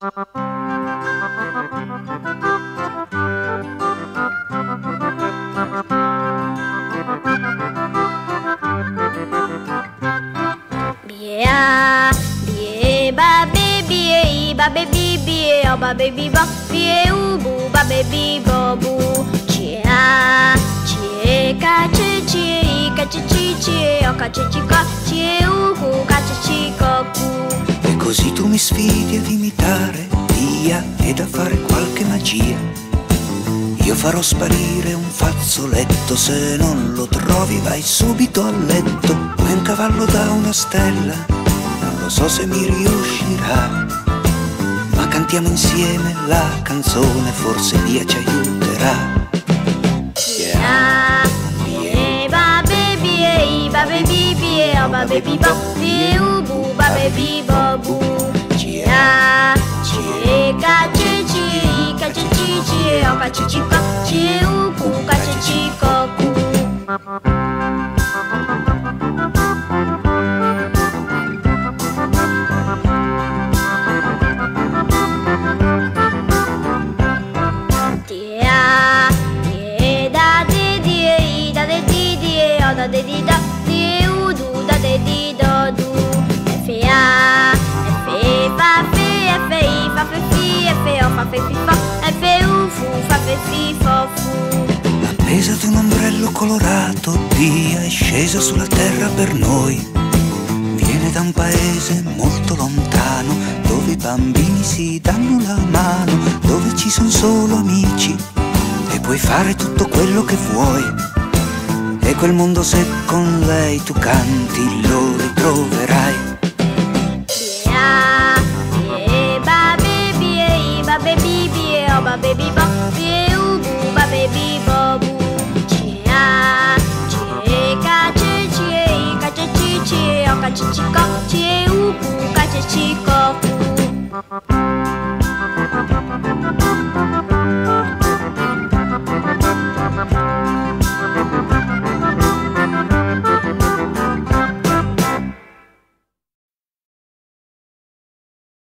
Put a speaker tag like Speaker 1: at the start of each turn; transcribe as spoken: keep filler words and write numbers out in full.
Speaker 1: Bia, bie, ba, baby, e, ba, baby, bie, o, ba, baby, bo, bie, u, bu, ba, baby, bo, bu. Cia, cie, ca, ce, cie, i, ca, ce, ci, cie, o, ca, ce, ci, co, cie, u, cu, ca, ce, ci, co, cu.
Speaker 2: E così tu mi sfidi ad imitare Dia ed a fare qualche magia. Io farò sparire un fazzoletto, se non lo trovi vai subito a letto. Come un cavallo da una stella, non lo so se mi riuscirà, ma cantiamo insieme la canzone, forse Dia ci aiuterà.
Speaker 1: Yeah. Bie, ba, baby, e, ba, baby, bie, o, ba, baby, bo, bie, u, bu, ba, baby, bo, bu. Cia, cie, ca, ce, cie, i, ca, ce, ci, cie, o, ca, ce, ci, co, cie, u, cu, ca, ce, ci, co, cu. Dia, die, da, de, die, i, da, de, di, die, o, da, de, di, do, die, u, du, da, de, di, do, du. F, A, F, fa, fe, F, I, fa, fe, fi, F, O, fa, fe, fi, fo, F, U, fu, fa, fe, fi, fo, fu.
Speaker 2: Appesa ad un ombrello colorato, Dia è scesa sulla terra per noi. Viene da un paese molto lontano, dove i bambini si danno la mano, dove ci sono solo amici e puoi fare tutto quello che vuoi. E quel mondo, se con lei tu canti, lo ritroverai.